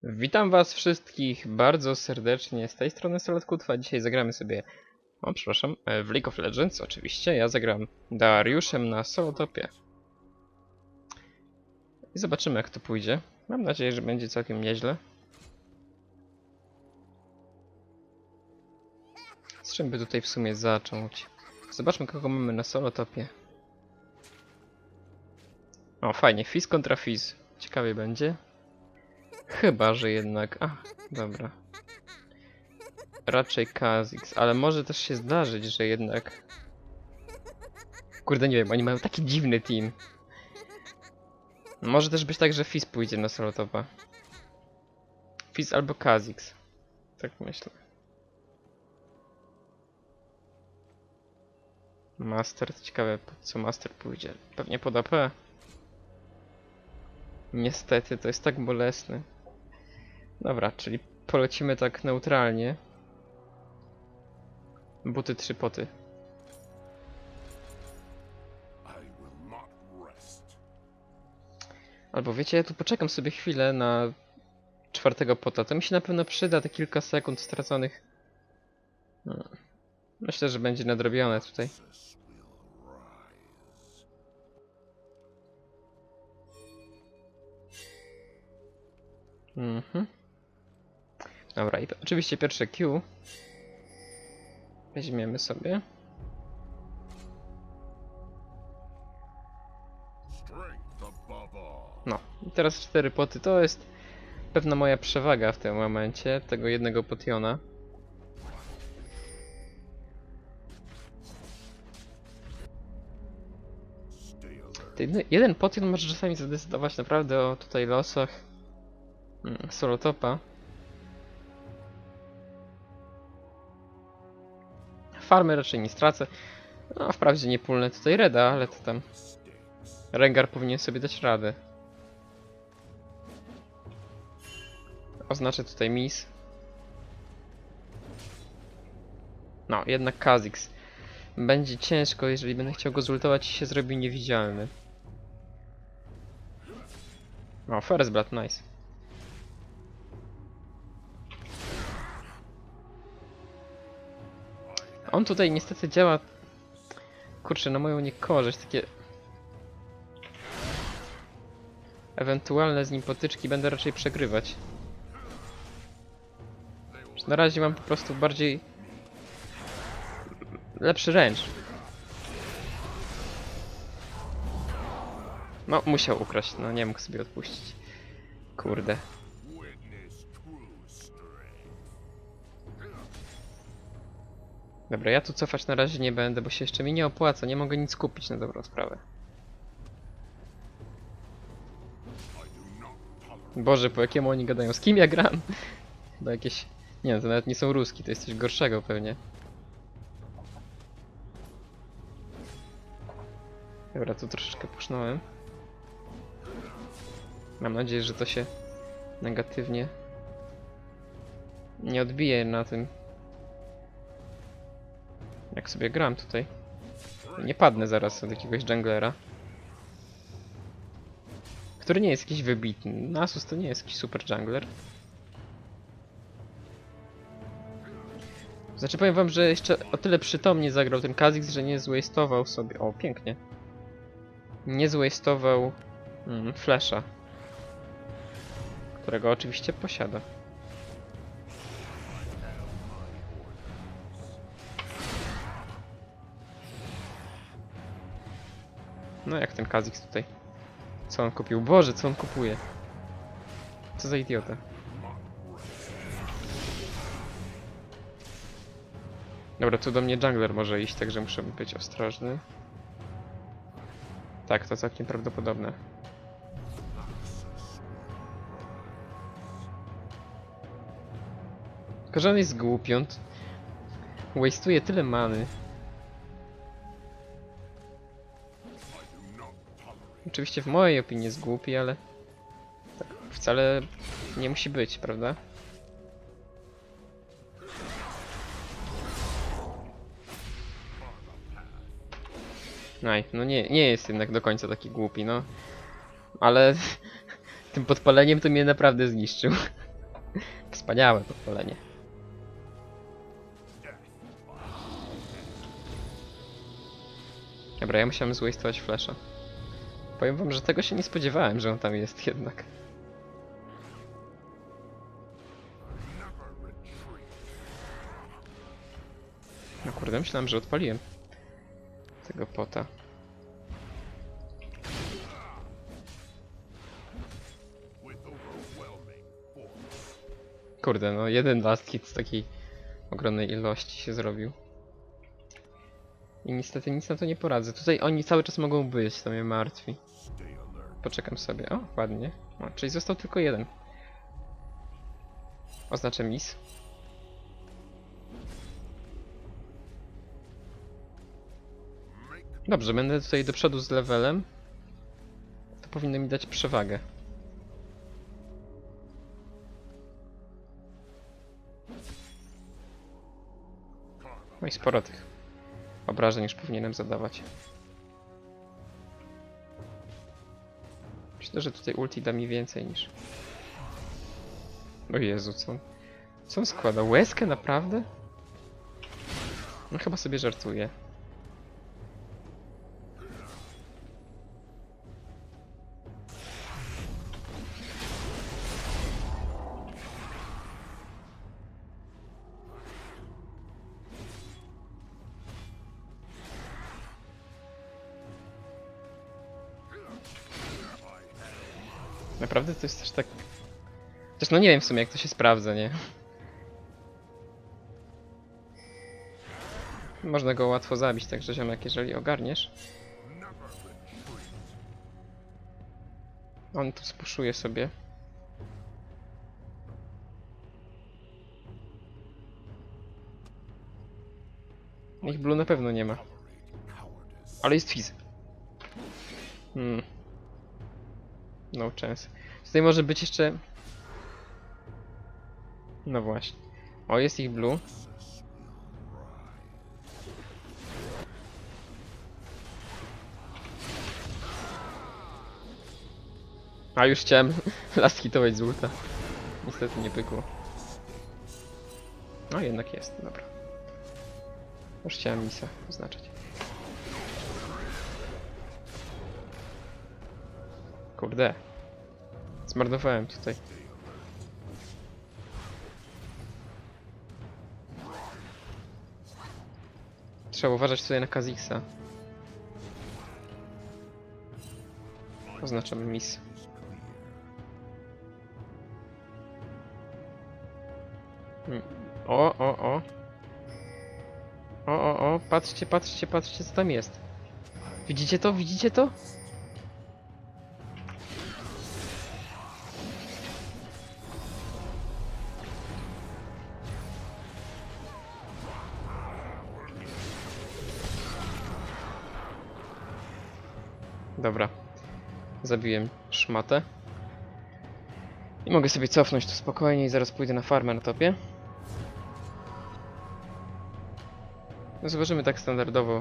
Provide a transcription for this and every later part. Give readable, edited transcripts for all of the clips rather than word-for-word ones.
Witam was wszystkich bardzo serdecznie, z tej strony Solodkutwa. Dzisiaj zagramy sobie, w League of Legends oczywiście. Ja zagram Dariuszem na solotopie. I zobaczymy, jak to pójdzie. Mam nadzieję, że będzie całkiem nieźle. Z czym by tutaj w sumie zacząć? Zobaczmy, kogo mamy na solotopie. O, fajnie, Fizz kontra Fizz. Ciekawie będzie. Chyba, że jednak... A, dobra. Raczej Kha'Zix, ale może też się zdarzyć, że jednak... Kurde, nie wiem, oni mają taki dziwny team. Może też być tak, że Fizz pójdzie na solotopa. Fizz albo Kha'Zix. Tak myślę. Master, ciekawe, po co Master pójdzie. Pewnie pod AP. Niestety, to jest tak bolesne. Dobra, czyli polecimy tak neutralnie. Buty 3 poty. Albo wiecie, ja tu poczekam sobie chwilę na 4. pota. To mi się na pewno przyda, te kilka sekund straconych. Myślę, że będzie nadrobione tutaj. Dobra, i oczywiście pierwsze Q weźmiemy sobie. No, i teraz 4 poty to jest pewna moja przewaga w tym momencie, tego jednego potiona. Ten jeden potion może czasami zadecydować naprawdę o tutaj losach solotopa. Farmy raczej nie stracę. No, wprawdzie nie pulnę tutaj Reda, ale to tam... Rengar powinien sobie dać radę. Oznaczę tutaj miss. No, jednak Kha'Zix. Będzie ciężko, jeżeli będę chciał go zultować i się zrobi niewidzialny. O, First Blood, nice. On tutaj niestety działa... Kurczę, na moją niekorzyść, takie... Ewentualne z nim potyczki będę raczej przegrywać. Na razie mam po prostu bardziej... lepszy range. No, musiał ukraść, no nie mógł sobie odpuścić. Kurde. Dobra, ja tu cofać na razie nie będę, bo się jeszcze mi nie opłaca, nie mogę nic kupić na dobrą sprawę. Boże, po jakiemu oni gadają? Z kim ja gram? Chyba jakieś... Nie no, to nawet nie są ruski, to jest coś gorszego pewnie. Dobra, tu troszeczkę pusznąłem. Mam nadzieję, że to się negatywnie nie odbije na tym, jak sobie gram tutaj. Nie padnę zaraz od jakiegoś junglera, który nie jest jakiś wybitny. Nasus to nie jest jakiś super jungler. Znaczy powiem wam, że jeszcze o tyle przytomnie zagrał ten Kha'Zix, że nie zwastował sobie... O, pięknie. Nie zwastował flasha, którego oczywiście posiada. No jak ten Kha'Zix tutaj? Co on kupił? Boże, co on kupuje? Co za idiota. Dobra, tu do mnie jungler może iść, także muszę być ostrożny. Tak, to całkiem prawdopodobne. Tylko że on jest głupi, on waste'uje tyle many. Oczywiście w mojej opinii jest głupi, ale tak wcale nie musi być, prawda? No nie jest jednak do końca taki głupi, no. Ale tym podpaleniem to mnie naprawdę zniszczył. Wspaniałe podpalenie. Dobra, ja musiałem zwastować flasha. Powiem wam, że tego się nie spodziewałem, że on tam jest jednak. No kurde, myślałem, że odpaliłem tego pota. Kurde, no jeden last hit z takiej ogromnej ilości się zrobił. I niestety nic na to nie poradzę. Tutaj oni cały czas mogą być, to mnie martwi. Poczekam sobie. O, ładnie. O, czyli został tylko jeden. Oznaczę miss. Dobrze, będę tutaj do przodu z levelem. To powinno mi dać przewagę. No i sporo tych obrażeń już powinienem zadawać. Myślę, że tutaj ulti da mi więcej niż... O Jezu, co on składa? Łezkę naprawdę? No chyba sobie żartuje. Naprawdę to jest też tak... Chociaż no nie wiem w sumie jak to się sprawdza, nie? Można go łatwo zabić, także ziomek, jeżeli ogarniesz. On tu spuszuje sobie. Ich blue na pewno nie ma. Ale jest fizz. No chance. Tutaj może być jeszcze... No właśnie. O, jest ich blue. A już chciałem last hitować z ulta. Niestety nie pykło. No jednak jest, dobra. Już chciałem misa oznaczać. Kurde. Zmarnowałem tutaj. Trzeba uważać tutaj na Kha'Zix'a. Oznaczamy miss. O. O. Patrzcie, co tam jest. Widzicie to? Widzicie to? Dobra. Zabiłem szmatę. I mogę sobie cofnąć tu spokojnie i zaraz pójdę na farmę na topie. No zobaczymy tak standardowo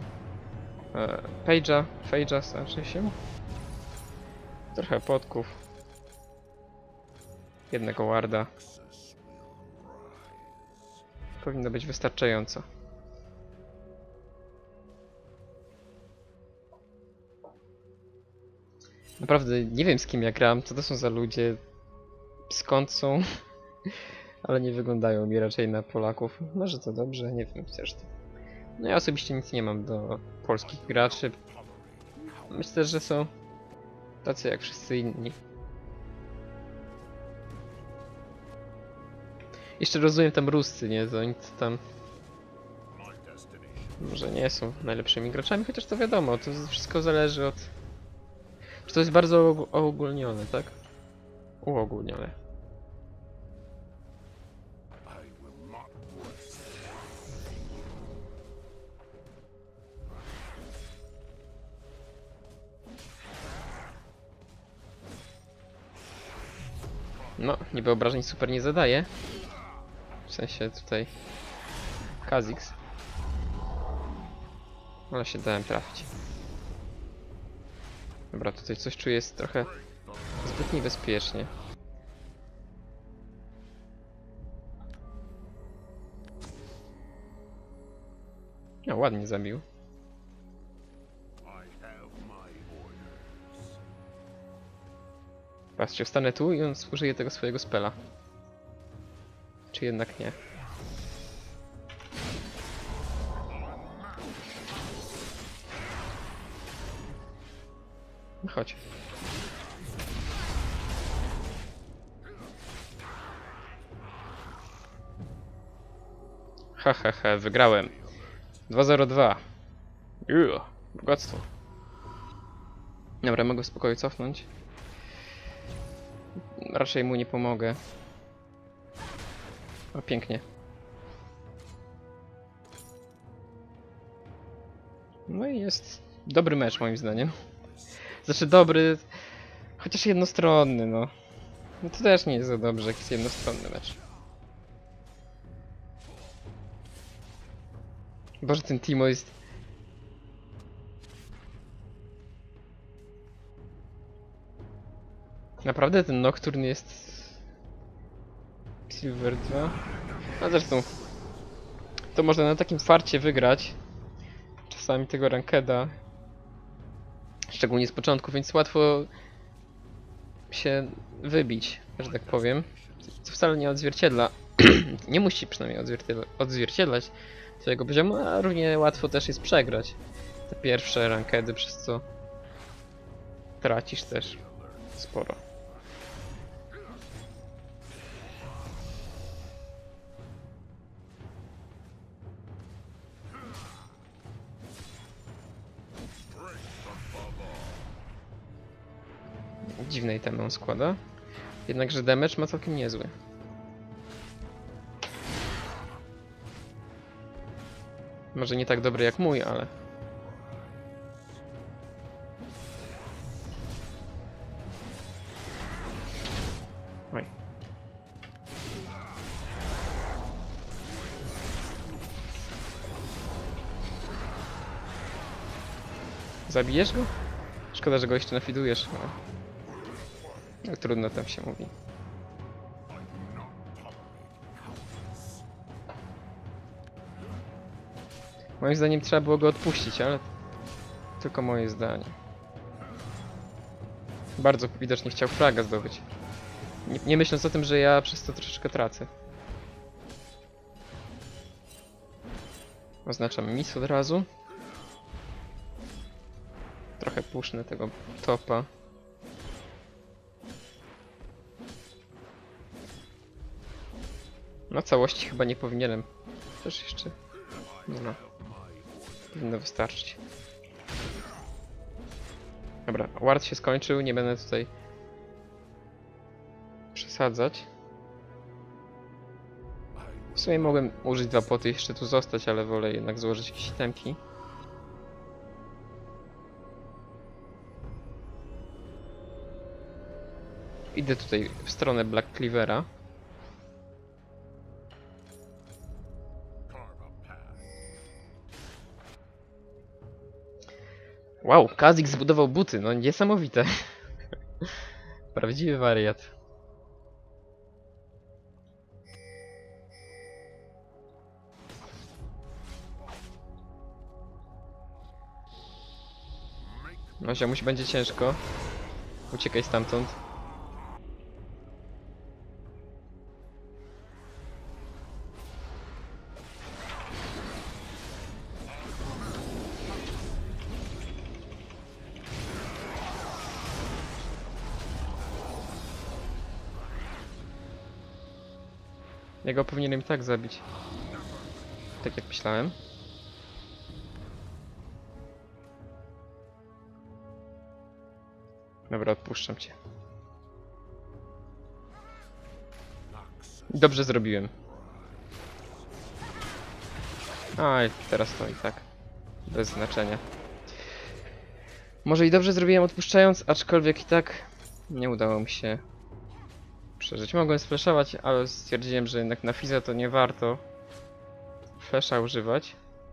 Page'a znaczy się. Trochę podków. Jednego warda. Powinno być wystarczająco. Naprawdę nie wiem z kim ja gram, co to są za ludzie, skąd są, ale nie wyglądają mi raczej na Polaków. Może to dobrze, nie wiem zresztą. No ja osobiście nic nie mam do polskich graczy. Myślę, że są tacy jak wszyscy inni. Jeszcze rozumiem tam Ruscy, nie? To oni tam może nie są najlepszymi graczami, chociaż to wiadomo, to wszystko zależy od... Czy to jest bardzo uogólnione, tak? Uogólnione. No, niby obrażeń super nie zadaje. W sensie tutaj Kha'Zix. Ale się dałem trafić. Dobra, tutaj coś czuję jest trochę zbyt niebezpiecznie. No, ładnie zabił. Patrzcie, wstanę tu i on użyje tego swojego spela. Czy jednak nie? No chodź. Ha, ha, ha, wygrałem. 2-0-2. Bogactwo. Dobra, mogę w spokoju cofnąć. Raczej mu nie pomogę. O, pięknie. No i jest dobry mecz moim zdaniem. Znaczy dobry, chociaż jednostronny, no. No to też nie jest za dobrze, jak jest jednostronny mecz. Boże, ten Timo jest... Naprawdę ten Nocturne jest... Silver 2? A zresztą... To można na takim farcie wygrać. Czasami tego rankeda. Szczególnie z początku, więc łatwo się wybić, że tak powiem. Co wcale nie odzwierciedla. Nie musi przynajmniej odzwierciedlać twojego poziomu, a równie łatwo też jest przegrać te pierwsze rankedy, przez co tracisz też sporo. Dziwne itemy on składa. Jednakże damage ma całkiem niezły. Może nie tak dobry jak mój, ale... Oj. Zabijesz go? Szkoda, że go jeszcze nafidujesz, ale trudno tam się mówi. Moim zdaniem trzeba było go odpuścić, ale tylko moje zdanie. Bardzo widocznie chciał fraga zdobyć. Nie myśląc o tym, że ja przez to troszeczkę tracę. Oznaczam miss od razu. Trochę pusznę tego topa. Na całości chyba nie powinienem. Też jeszcze... No. Powinno wystarczyć. Dobra, ward się skończył, nie będę tutaj przesadzać. W sumie mogłem użyć 2 poty i jeszcze tu zostać, ale wolę jednak złożyć jakieś itemki. Idę tutaj w stronę Black Cleavera. Wow, Kha'Zix zbudował buty, no niesamowite. Prawdziwy wariat. No ziomuś będzie ciężko. Uciekaj stamtąd. Ja go powinienem i tak zabić. Tak jak myślałem. Dobra, odpuszczam cię. Dobrze zrobiłem. A, teraz to i tak. Bez znaczenia. Może i dobrze zrobiłem odpuszczając, aczkolwiek i tak nie udało mi się przeżyć. Mogłem sflashować, ale stwierdziłem, że jednak na Fiza to nie warto flasha używać.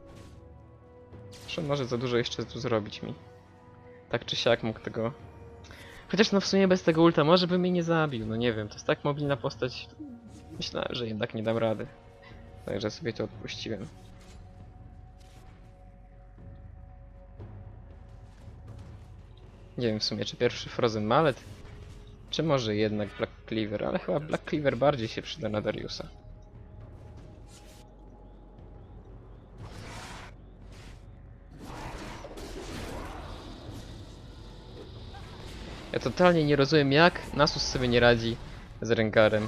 Że może za dużo jeszcze tu zrobić mi. Tak czy siak mógł tego... Chociaż no w sumie bez tego ulta może by mnie nie zabił, no nie wiem, to jest tak mobilna postać. Myślałem, że jednak nie dam rady. Także sobie to odpuściłem. Nie wiem w sumie, czy pierwszy Frozen Mallet, czy może jednak Black Cleaver, ale chyba Black Cleaver bardziej się przyda na Dariusa. Ja totalnie nie rozumiem, jak Nasus sobie nie radzi z Rengarem.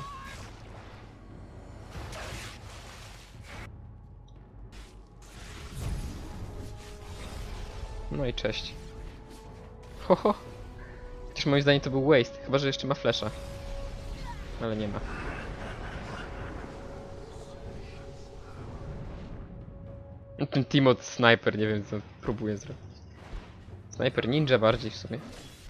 No i cześć. Ho ho! Chociaż moim zdaniem to był waste, chyba że jeszcze ma flasha. Ale nie ma. Ten Timot Sniper, nie wiem co próbuje zrobić. Sniper ninja bardziej w sumie.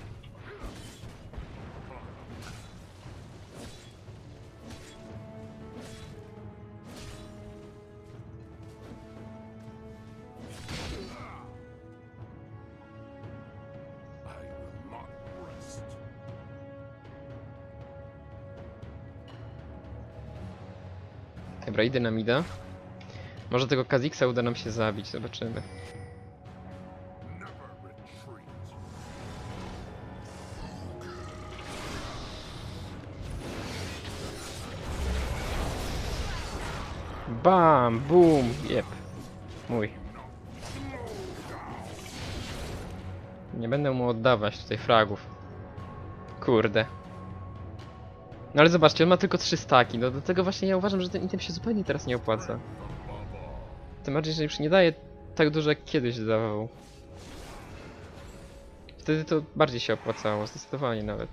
Dobra, idę na mida. Może tego Kha'Zix'a uda nam się zabić, zobaczymy. Bam, boom, jep. Mój. Nie będę mu oddawać tutaj fragów. Kurde. No ale zobaczcie, on ma tylko 3 staki, no do tego właśnie ja uważam, że ten item się zupełnie teraz nie opłaca. Tym bardziej, że już nie daje tak dużo jak kiedyś dawał. Wtedy to bardziej się opłacało, zdecydowanie nawet.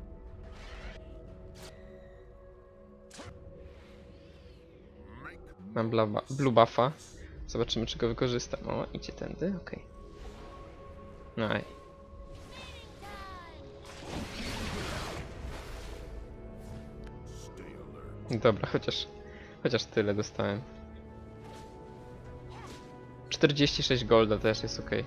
Mam blue buffa. Zobaczymy, czy go wykorzystam. O, idzie tędy, okej. No i. Dobra, chociaż tyle dostałem. 46 golda też jest ok.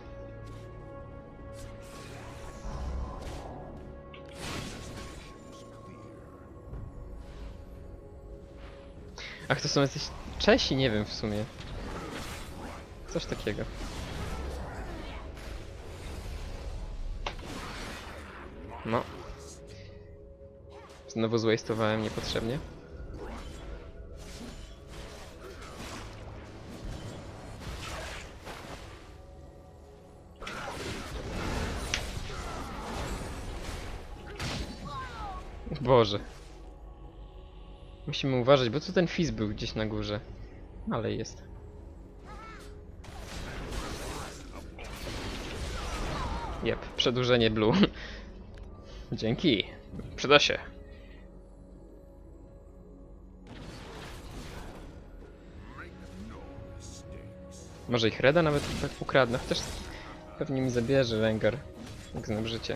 Ach, to są jacyś Czesi? Nie wiem w sumie. Coś takiego. No. Znowu zwastowałem niepotrzebnie. Boże. Musimy uważać, bo tu ten Fizz był gdzieś na górze. Ale jest. Jep, przedłużenie blue. Dzięki. Przyda się. Może ich Reda nawet tak ukradnę, chociaż pewnie mi zabierze Rengar, jak znam życie.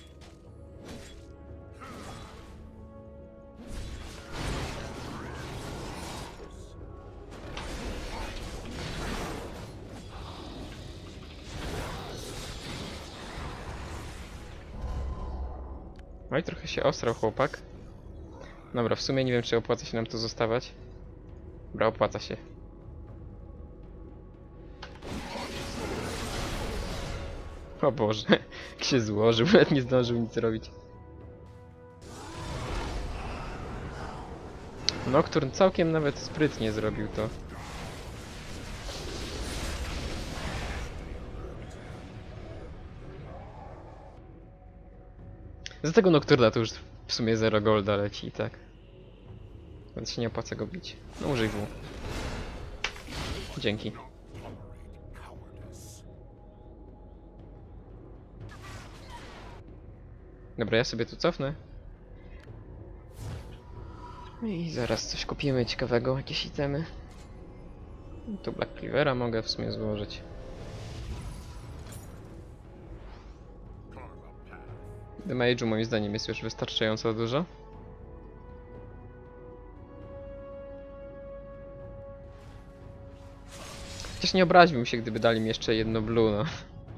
Oj, trochę się ostrał chłopak. Dobra, w sumie nie wiem, czy opłaca się nam tu zostawać. Dobra, opłaca się. O Boże, jak się złożył, nawet nie zdążył nic robić. Nocturne całkiem nawet sprytnie zrobił to. Za tego Nocturna to już w sumie 0 golda leci i tak. Więc się nie opłaca go bić. No użyj W. Dzięki. Dobra, ja sobie tu cofnę. I zaraz coś kupimy ciekawego, jakieś itemy. Tu Black Cleavera mogę w sumie złożyć. Damage'u moim zdaniem jest już wystarczająco dużo. Chociaż nie obraziłbym się, gdyby dali mi jeszcze jedno blue, no.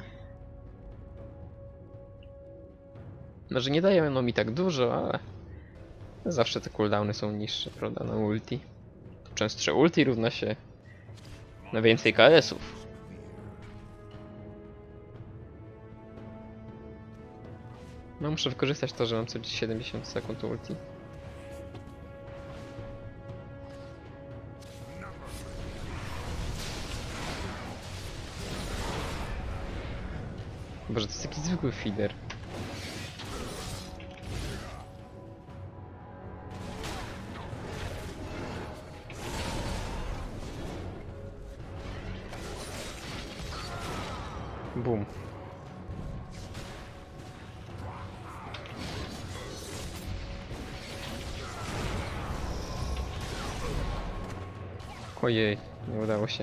Może nie dają no mi tak dużo, ale zawsze te cooldowny są niższe, prawda, na ulti. Częstsze ulti równa się na więcej KS-ów. No muszę wykorzystać to, że mam co 70 sekund ulti. Boże, to jest jakiś zwykły feeder. Bum. Ojej, nie udało się.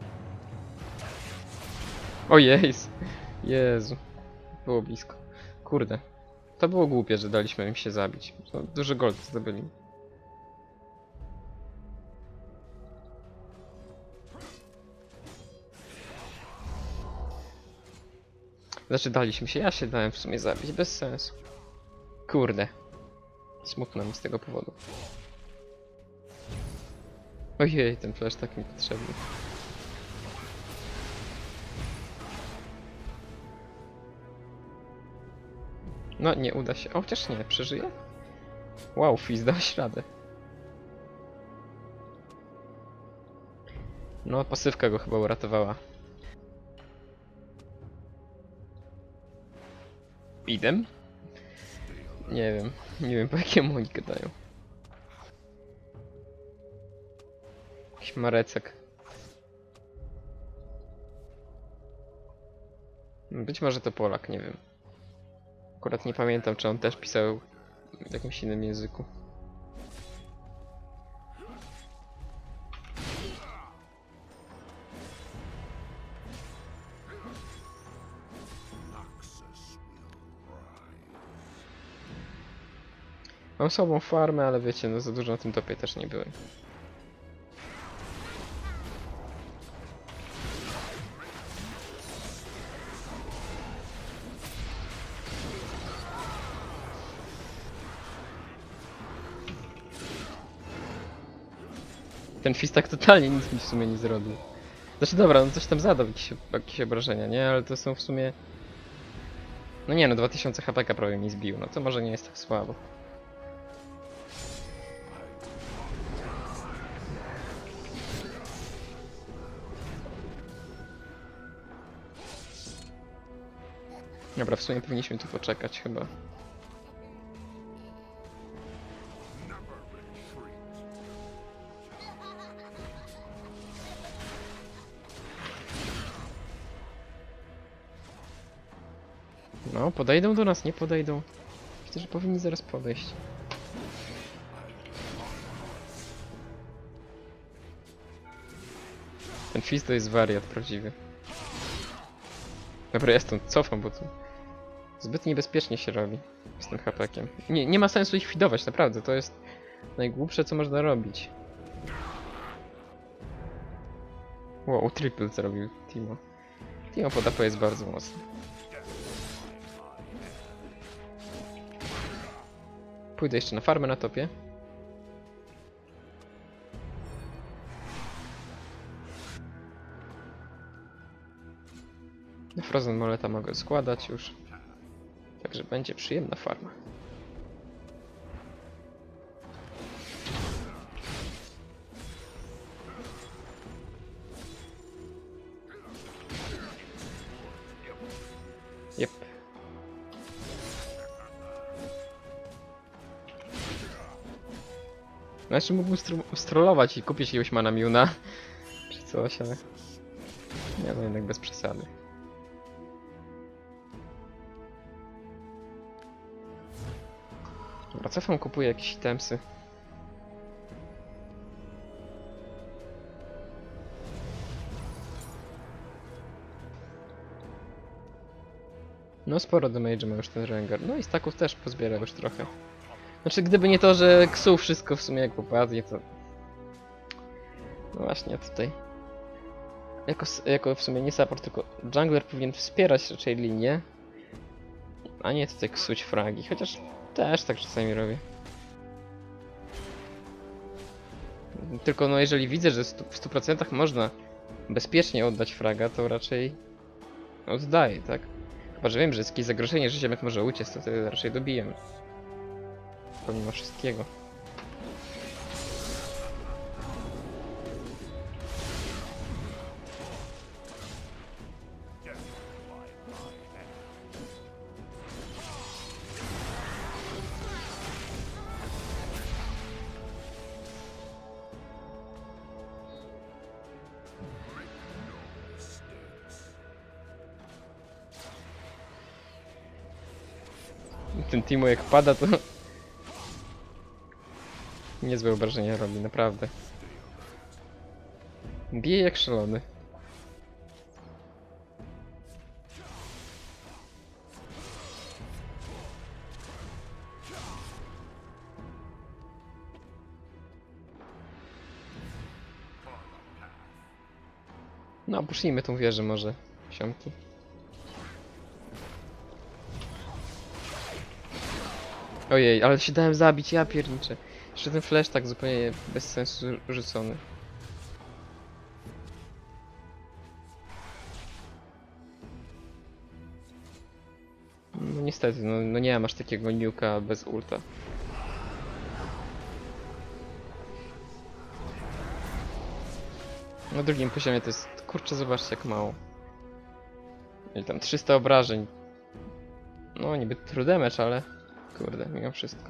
Ojej, Jezu. Było blisko. Kurde. To było głupie, że daliśmy im się zabić. To dużo gold zdobyli. Znaczy daliśmy się, ja się dałem w sumie zabić, bez sensu. Kurde. Smutno mi z tego powodu. Ojej, ten flash tak mi potrzebny. No, nie uda się. O, chociaż nie, przeżyje? Wow, Fizz dałeś radę. No, pasywka go chyba uratowała. Idem? Nie wiem po jakiemu oni gadają. Jakiś Marecek. Być może to Polak, nie wiem. Akurat nie pamiętam, czy on też pisał w jakimś innym języku. Mam słabą farmę, ale wiecie, no za dużo na tym topie też nie byłem. Ten Fizz tak totalnie nic mi w sumie nie zrobił. Znaczy dobra, no coś tam zadał, jakieś obrażenia, nie? Ale to są w sumie... No nie no, 2000 HP prawie mi zbił, no to może nie jest tak słabo. Dobra, w sumie powinniśmy tu poczekać chyba. No, podejdą do nas, nie podejdą. Myślę, że powinni zaraz podejść. Ten Fizz to jest wariat prawdziwy. Dobra, ja stąd cofam, bo tu zbyt niebezpiecznie się robi z tym hapekiem. Nie ma sensu ich fidować, naprawdę, to jest najgłupsze, co można robić. Wow, triple zrobił Timo. Timo pod AP jest bardzo mocny. Pójdę jeszcze na farmę na topie. Frozen Moleta mogę składać już. Także będzie przyjemna farma. Jep. Znaczy mógłbym strollować i kupić jakiegoś mana Miuna czy coś, ale nie, no jednak bez przesady. Dobra, cofam, kupuję jakieś itemsy. No sporo damage'a ma już ten Rengar. No i staków też pozbierał już trochę. Znaczy gdyby nie to, że Xu wszystko w sumie jak popadnie, to... No właśnie tutaj... Jako w sumie nie support, tylko jungler powinien wspierać raczej linię. A nie tutaj ksuć fragi, chociaż też tak czasami robię. Tylko no jeżeli widzę, że w 100% można bezpiecznie oddać fraga, to raczej oddaję, tak? Chyba, że wiem, że jest jakieś zagrożenie, że ziemek może uciec, to wtedy raczej dobiję. Pomimo wszystkiego. Ten Timo jak pada, to niezłe obrażenia robi, naprawdę. Bije jak szalony. No, puszczijmy tą wieżę może, siomki. Ojej, ale się dałem zabić, ja pierniczę. Jeszcze ten flash tak zupełnie bez sensu rzucony. No niestety, no nie masz takiego nuka bez ulta. Na drugim poziomie to jest, kurczę, zobaczcie jak mało. I tam 300 obrażeń. No niby true damage, ale kurde, mimo wszystko.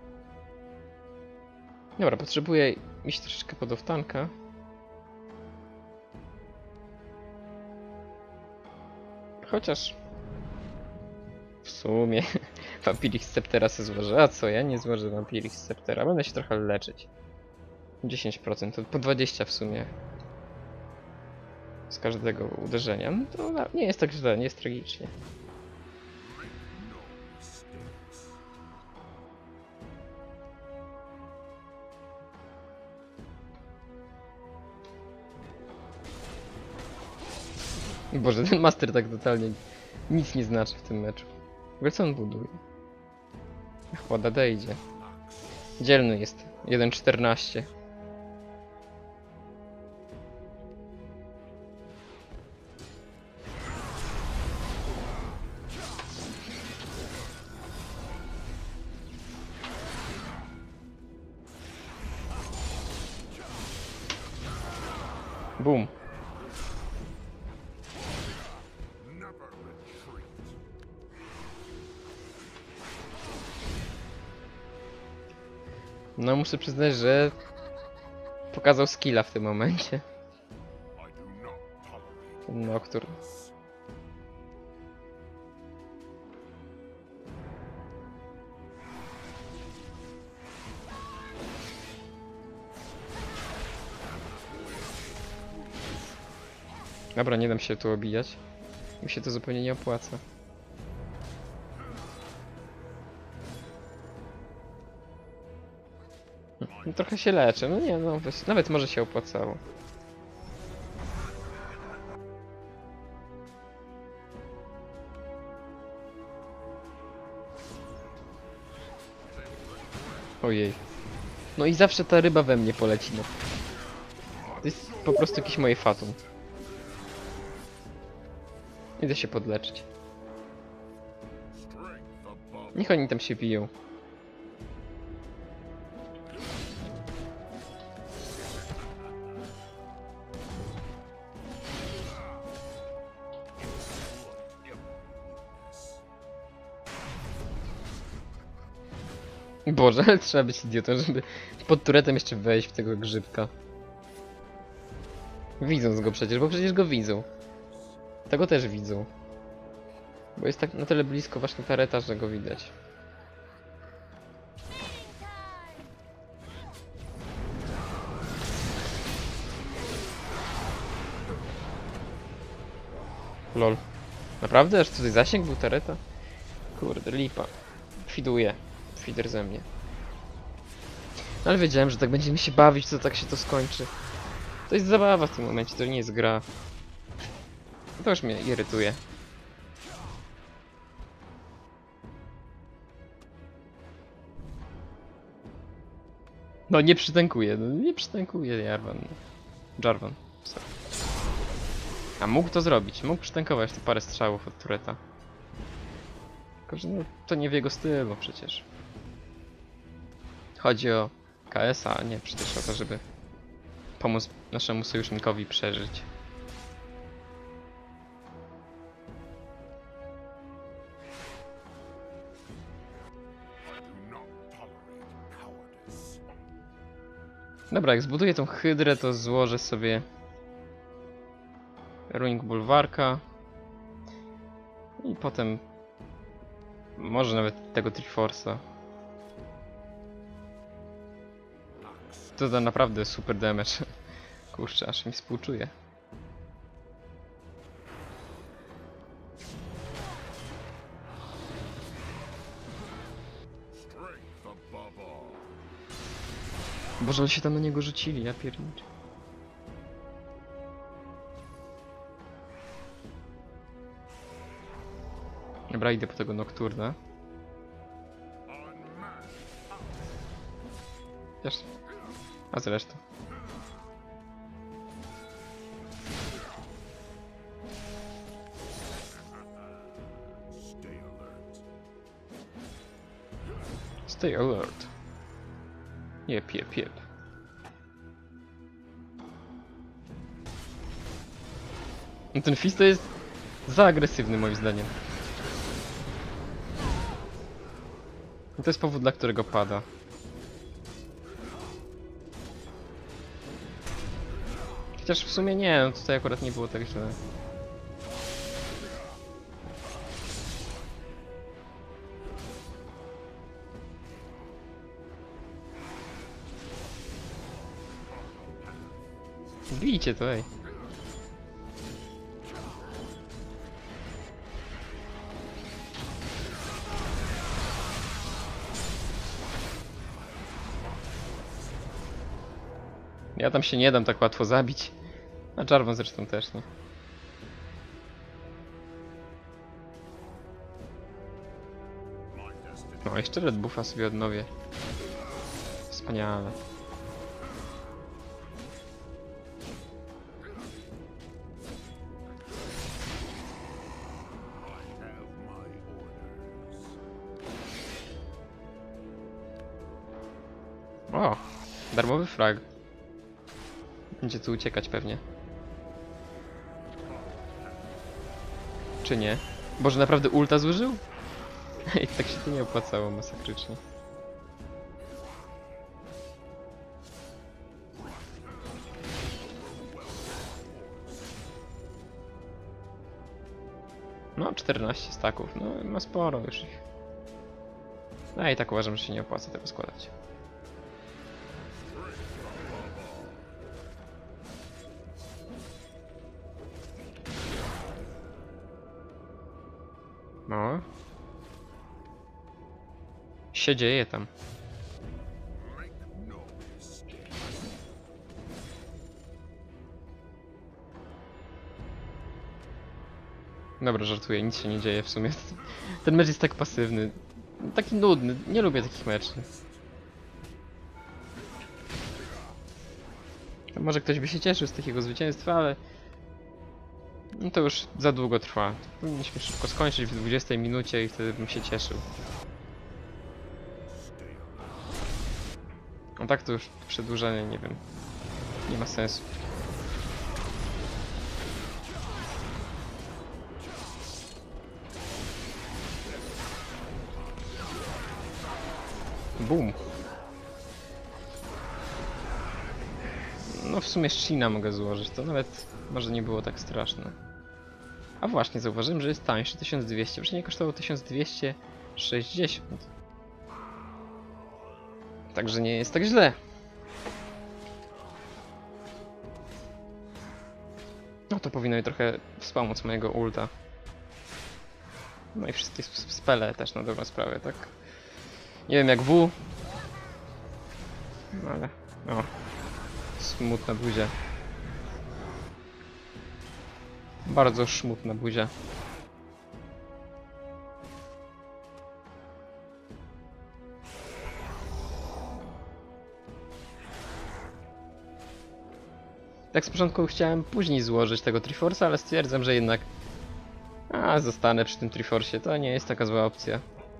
Dobra, potrzebuję iść troszeczkę pod oftanka. Chociaż w sumie Vampiric Sceptera se złożę. A co, ja nie złożę Vampiric Sceptera. Będę się trochę leczyć. 10%, to po 20 w sumie. Z każdego uderzenia. No to nie jest tak źle, nie jest tragicznie. Boże, ten master tak totalnie nic nie znaczy w tym meczu. W ogóle co on buduje? Chyba DD idzie. Dzielny jest. 1.14. Boom. No muszę przyznać, że pokazał skilla w tym momencie. Ten Nocturne. Dobra, nie dam się tu obijać. Mi się to zupełnie nie opłaca. No, trochę się leczę, no nie, no nawet może się opłacało. Ojej. No i zawsze ta ryba we mnie poleci, no. To jest po prostu jakieś moje fatum. Idę się podleczyć. Niech oni tam się biją. Boże, ale trzeba być idiotą, żeby pod turetem jeszcze wejść w tego grzybka. Widzą go przecież, bo przecież go widzą. Tego też widzą. Bo jest tak na tyle blisko właśnie tareta, że go widać. Lol. Naprawdę? Aż tutaj zasięg był tareta? Kurde, lipa. Fiduję. Fider ze mnie. Ale wiedziałem, że tak będziemy się bawić, to tak się to skończy. To jest zabawa w tym momencie, to nie jest gra. To już mnie irytuje. No nie przytękuje, no nie przytękuje Jarvan. Jarvan. Sorry. A mógł to zrobić, mógł przytękować te parę strzałów od tureta. Tylko, że no, to nie w jego stylu przecież. Chodzi o KS-a, a nie przecież o to, żeby pomóc naszemu sojusznikowi przeżyć. Dobra, jak zbuduję tą hydrę, to złożę sobie Ruin Bulwarka i potem może nawet tego Triforce'a. To da naprawdę super damage. Kurczę, aż mi współczuję. Boże, ale się tam na niego rzucili, ja pierniczę. Dobra, idę po tego Nocturna. Wiesz, a zresztą. Stay alert. Jep, jep, jep. No ten Fizz to jest za agresywny moim zdaniem. I to jest powód, dla którego pada. Chociaż w sumie nie, no tutaj akurat nie było tak źle. Bijcie to, ej. Ja tam się nie dam tak łatwo zabić. A Jarvan zresztą też nie. No, jeszcze Red Buffa sobie odnowię. Wspaniale. O! Darmowy frag. Będzie tu uciekać pewnie. Czy nie? Boże, naprawdę ulta zużył? I tak się to nie opłacało masakrycznie. No, 14 staków. No, ma sporo już ich. No i tak uważam, że się nie opłaca tego składać. No. Się dzieje tam. Dobra, żartuję, nic się nie dzieje w sumie. Ten mecz jest tak pasywny. Taki nudny, nie lubię takich meczy. Może ktoś by się cieszył z takiego zwycięstwa, ale... No to już za długo trwa. Powinniśmy szybko skończyć w 20 minucie i wtedy bym się cieszył. No tak to już przedłużanie, nie wiem. Nie ma sensu. Boom. No w sumie Shina mogę złożyć, to nawet może nie było tak straszne. A właśnie, zauważyłem, że jest tańszy, 1200, przecież nie kosztowało 1260. Także nie jest tak źle. No to powinno mi trochę wspomóc mojego ulta. No i wszystkie spele też na dobrą sprawę, tak? Nie wiem jak W. No ale... O. Smutna buzia. Bardzo smutna buzia. Tak z początku chciałem później złożyć tego Triforce'a, ale stwierdzam, że jednak... A, zostanę przy tym Triforce, to nie jest taka zła opcja.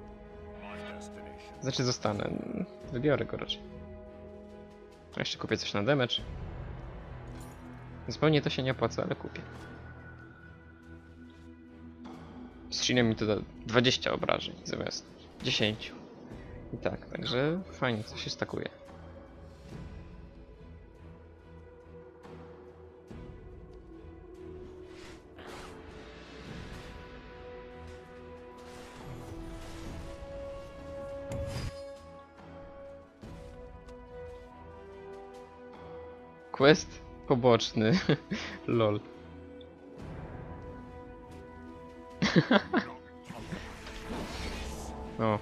Znaczy zostanę. Wybiorę go raczej. A jeszcze kupię coś na damage. Zupełnie to się nie opłaca, ale kupię. Z Shinem mi to da 20 obrażeń zamiast 10. I tak, także fajnie, co się stakuje. Quest poboczny. Lol. O.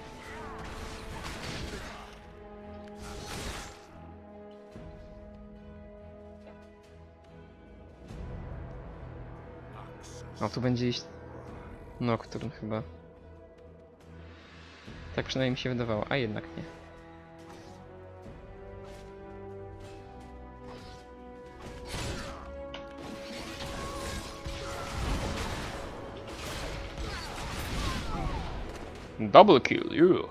O, tu będzie iść Nocturne chyba. Tak przynajmniej mi się wydawało, a jednak nie. Double kill, you.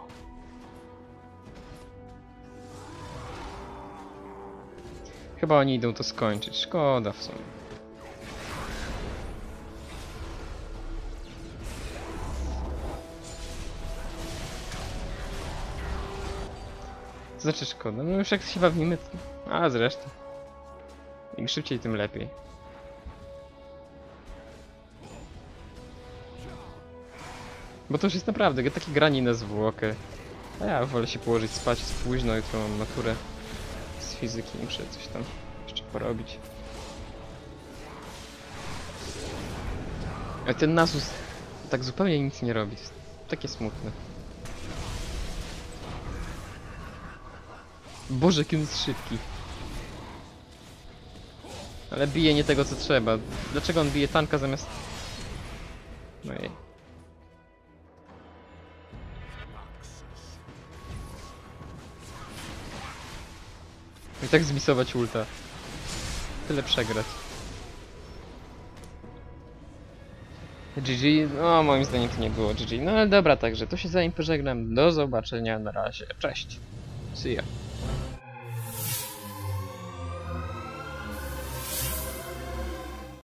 Chyba oni idą to skończyć, szkoda w sumie. To znaczy szkoda, no już jak się bawimy, to... A zresztą. Im szybciej, tym lepiej. Bo to już jest naprawdę takie granie na zwłokę. A ja wolę się położyć spać, jest późno, jutro mam maturę z fizyki, muszę coś tam jeszcze porobić. A ten Nasus tak zupełnie nic nie robi, to jest takie smutne. Boże, jaki on jest szybki. Ale bije nie tego co trzeba. Dlaczego on bije tanka zamiast... No jej. I tak zmisować ulta. Tyle przegrać. GG, no moim zdaniem to nie było GG. No ale dobra, także to się za nim pożegnam. Do zobaczenia, na razie. Cześć. See ya.